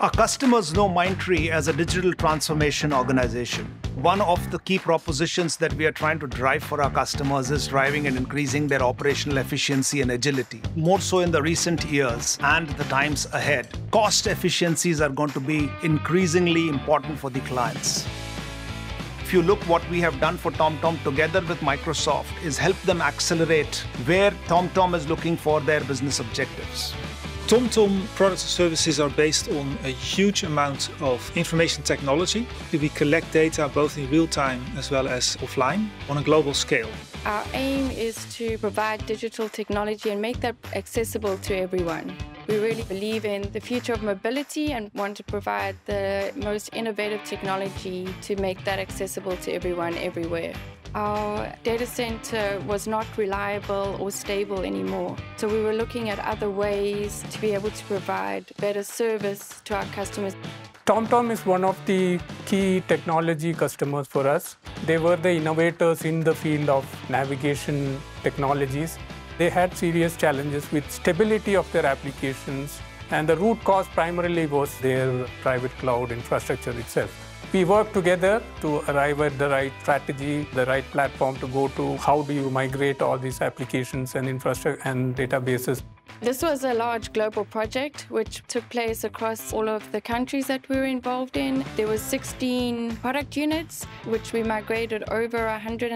Our customers know Mindtree as a digital transformation organization. One of the key propositions that we are trying to drive for our customers is driving and increasing their operational efficiency and agility. More so in the recent years and the times ahead, cost efficiencies are going to be increasingly important for the clients. If you look what we have done for TomTom together with Microsoft is help them accelerate where TomTom is looking for their business objectives. TomTom products and services are based on a huge amount of information technology. We collect data both in real time as well as offline on a global scale. Our aim is to provide digital technology and make that accessible to everyone. We really believe in the future of mobility and want to provide the most innovative technology to make that accessible to everyone everywhere. Our data center was not reliable or stable anymore, so we were looking at other ways to be able to provide better service to our customers. TomTom is one of the key technology customers for us. They were the innovators in the field of navigation technologies. They had serious challenges with stability of their applications, and the root cause primarily was their private cloud infrastructure itself. We worked together to arrive at the right strategy, the right platform to go to. How do you migrate all these applications and infrastructure and databases? This was a large global project which took place across all of the countries that we were involved in. There were 16 product units, which we migrated over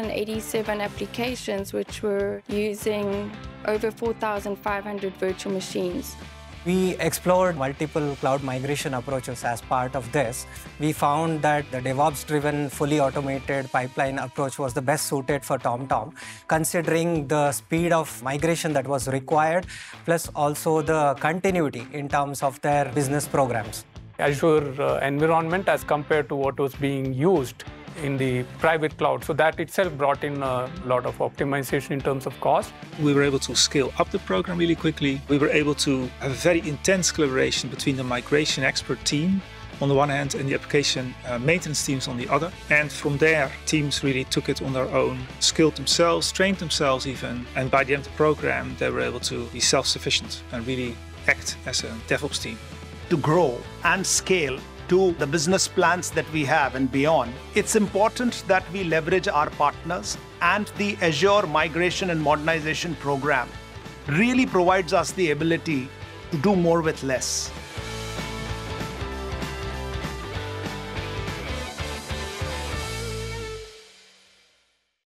187 applications, which were using over 4,500 virtual machines. We explored multiple cloud migration approaches as part of this. We found that the DevOps-driven, fully automated pipeline approach was the best suited for TomTom, considering the speed of migration that was required, plus also the continuity in terms of their business programs. Azure environment as compared to what was being used in the private cloud. So that itself brought in a lot of optimization in terms of cost. We were able to scale up the program really quickly. We were able to have a very intense collaboration between the migration expert team on the one hand and the application maintenance teams on the other. And from there, teams really took it on their own, skilled themselves, trained themselves even. And by the end of the program, they were able to be self-sufficient and really act as a DevOps team. To grow and scale to the business plans that we have and beyond, it's important that we leverage our partners, and the Azure Migration and Modernization program really provides us the ability to do more with less.